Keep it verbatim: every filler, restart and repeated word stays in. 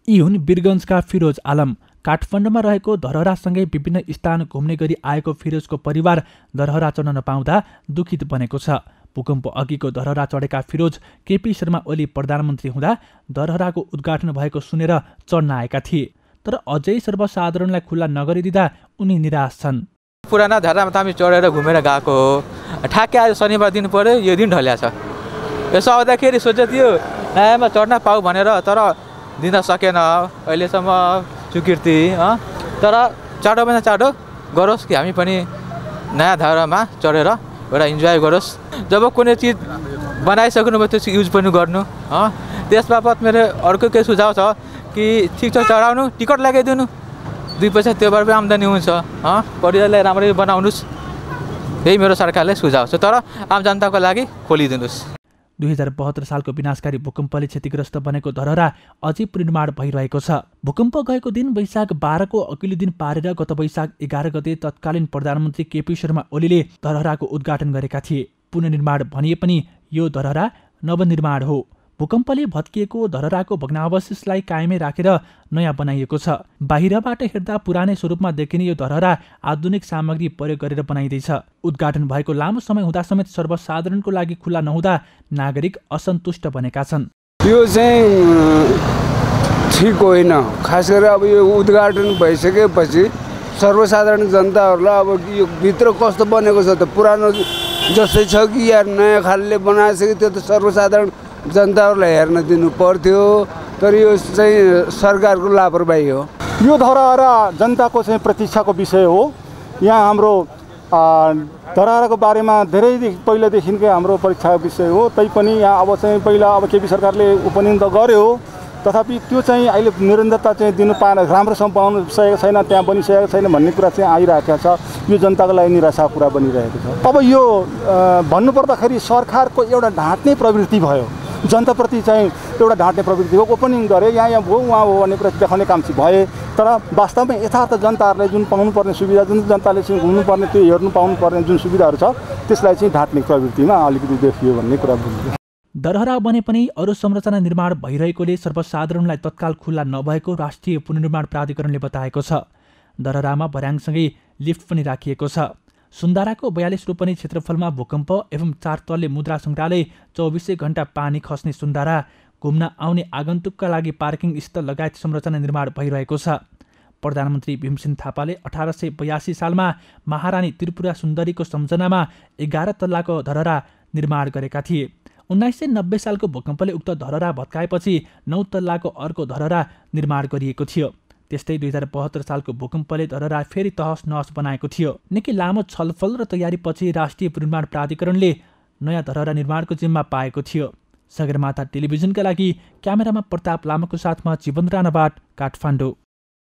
यी हुन् वीरगञ्जका फिरोज आलम। काठमाडौँमा रहेको धरहरासँगै विभिन्न स्थान घुम्ने गरी आएको फिरोजको परिवार धरहरा चढ्न नपाउँदा दुखित बनेको छ। भूकम्प अघिको धरहरा चढेका फिरोज केपी शर्मा ओली प्रधानमन्त्री हुँदा धरहराको उद्घाटन भएको सुनेर चढ्न आएका थिए, तर अझै सर्वसाधारणलाई खुल्ला नगरिदिँदा उनी निराश छन्। पुराना धरहरामा त हामी चढेर घुमेर गएको हो, ठ्याक्कै आज शनिबार दिन पऱ्यो, यो दिन ढल्या छ। यसो आउँदाखेरि सोचे थियो नयाँमा चढ्न पाऊ भनेर, तर दिन सकेन अहिलेसम्म स्वीकृति। तर चाँडो भन्दा चाँडो गरोस् कि हामी पनि नयाँ धरहरामा चढेर एउटा इन्जोय गरोस्। जब कुनै चिज बनाइसक्नु भयो त्यो युज पनि गर्नु। त्यस बापत मेरो अर्को केही सुझाव छ कि ठिक छ चढाउनु, टिकट लगाइदिनु, दुई पैसा त्योबाट पनि आम्दानी हुन्छ। परिवारलाई राम्ररी बनाउनुहोस्, यही मेरो सरकारले सुझाव छ, तर आम जनताको लागि खोलिदिनुहोस्। दुई हजार बहत्तर सालको विनाशकारी भूकम्पले क्षतिग्रस्त बनेको धरहरा अझै पुनर्निर्माण भइरहेको छ। भूकम्प गएको दिन वैशाख बाह्रको अघिल्लो दिन पारेर गत वैशाख एघार गते तत्कालीन प्रधानमन्त्री केपी शर्मा ओलीले धरहराको उद्घाटन गरेका थिए। पुनर्निर्माण भनिए पनि यो धरहरा नवनिर्माण हो। भूकम्पले भत्किएको धरहराको भग्नावशेषलाई कायमै राखेर नयाँ बनाइएको छ। बाहिरबाट हेर्दा पुरानै स्वरूपमा देखिने यो धरहरा आधुनिक सामग्री प्रयोग गरेर बनाइँदैछ। उद्घाटन भएको लामो समय हुँदा समेत सर्वसाधारणको लागि खुल्ला नहुँदा नागरिक असन्तुष्ट बनेका छन्। यो चाहिँ ठिक होइन। खास गरेर अब यो उद्घाटन भइसकेपछि सर्वसाधारण जनताहरूलाई अब यो भित्र कस्तो बनेको छ त, पुरानो जस्तै छ कि या नयाँ खालले बनाएछ कि त्यो त सर्वसाधारण जनताहरूलाई हेर्न दिनु पर्थ्यो। तर यो चाहिँ सरकारको लापरवाही हो। यो धरहरा जनताको चाहिँ प्रतीक्षाको विषय हो। यहाँ हाम्रो धरहराको बारेमा धेरै पहिलादेखिकै हाम्रो परीक्षाको विषय हो। तैपनि यहाँ अब चाहिँ पहिला अब केपी सरकारले उपनियम त गर्यो, तथापि त्यो चाहिँ अहिले निरन्तरता चाहिँ दिनु पाएन, राम्रोसँग बनाउनु सकेको छैन, त्यहाँ बनिसकेको छैन भन्ने कुरा चाहिँ आइरहेको छ। यो जनताको लागि निराशा कुरा बनिरहेको छ। अब यो भन्नुपर्दाखेरि सरकारको एउटा ढाँट्ने प्रवृत्ति भयो, जनताप्रति चाहिँ एउटा ढाँट्ने प्रवृत्ति हो। ओपनिङ गरे यहाँ यहाँ भयो उहाँ हो भन्ने कुरा देखाउने काम चाहिँ भए, तर वास्तवमा यथार्थ जनताहरूले जुन पाउनुपर्ने सुविधा, जुन जनताले चाहिँ घुम्नुपर्ने त्यो हेर्नु पाउनुपर्ने जुन सुविधाहरू छ त्यसलाई चाहिँ ढाँट्ने प्रवृत्तिमा अलिकति देखियो भन्ने कुरा बुझ्यो। धरहरा बने पनि अरू संरचना निर्माण भइरहेकोले सर्वसाधारणलाई तत्काल खुल्ला नभएको राष्ट्रिय पुनर्निर्माण प्राधिकरणले बताएको छ। धरहरामा भर्याङसँगै लिफ्ट पनि राखिएको छ। सुन्दाराको बयालिस रोपनी क्षेत्रफलमा भूकम्प एवं चार तल्ले मुद्रा सङ्ग्रहालय, चौबिसै घण्टा पानी खस्ने सुन्दारा, घुम्न आउने आगन्तुकका लागि पार्किङ स्थल लगायत संरचना निर्माण भइरहेको छ। प्रधानमन्त्री भीमसेन थापाले अठार सय बयासी सालमा महारानी त्रिपुरा सुन्दरीको सम्झनामा एघार तल्लाको धरहरा निर्माण गरेका थिए। उन्नाइस सय नब्बे सालको भूकम्पले उक्त धरहरा भत्काएपछि नौ तल्लाको अर्को धरहरा निर्माण गरिएको थियो। त्यस्तै दुई हजार बहत्तर सालको भूकम्पले धरहरा फेरि तहस नहस बनाएको थियो। निकै लामो छलफल र तयारीपछि राष्ट्रिय पुनर्निर्माण प्राधिकरणले नयाँ धरहरा निर्माणको जिम्मा पाएको थियो। सगरमाथा टेलिभिजनका लागि क्यामेरामा प्रताप लामाको साथमा जीवन राणाबाट काठमाडौँ।